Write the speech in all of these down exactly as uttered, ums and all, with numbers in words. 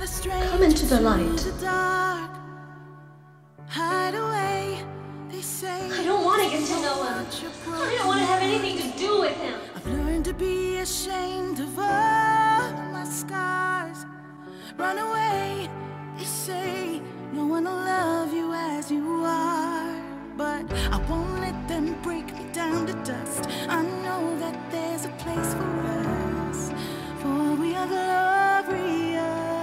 Come into the light. I don't want to get to know him. I don't want to have anything to do with him. I've learned to be ashamed of all my scars. Run away, they say. No one will love you as you are. But I won't let them break me down to dust. I know that there's a place for us, for we are glorious.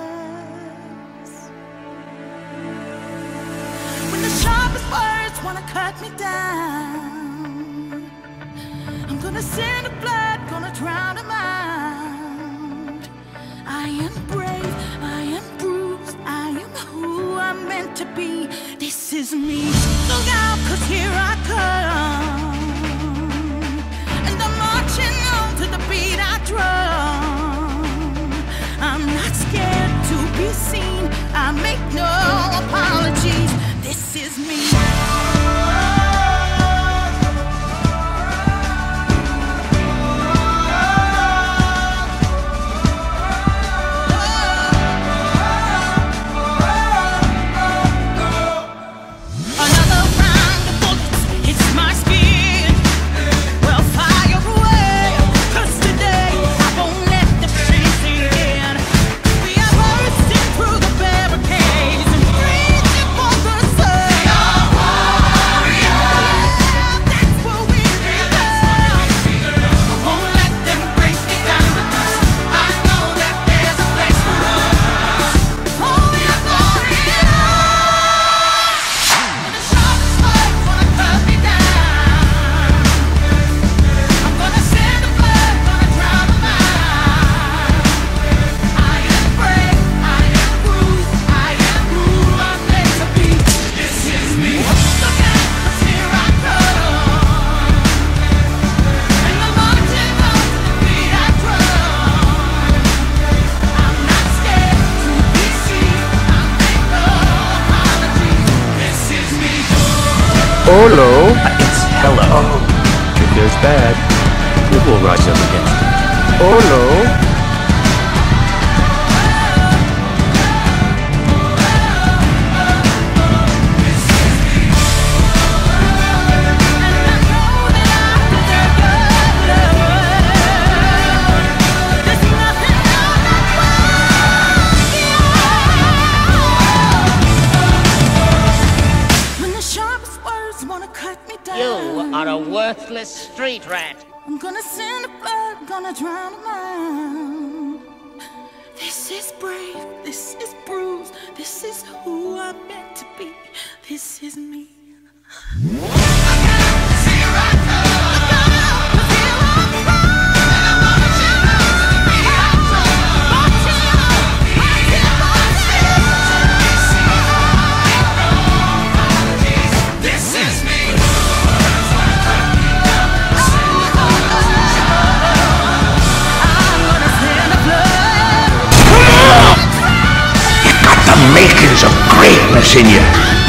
When the sharpest words wanna cut me down, I'm gonna send a blood, gonna drown a mind. I am brave, I am bruised, I am who I'm meant to be. This is me. Look out, cause here I come, and I'm marching on to the beat I drum. I'm not scared to be seen, I make no apologies. This is me. Hello. It's hello. Oh. If there's bad, it will rise up against it. Hello. You are a worthless street rat. I'm gonna send a blood, gonna drown a mind. This is brave, this is bruised, this is who I'm meant to be. This is me. Makers of greatness in you.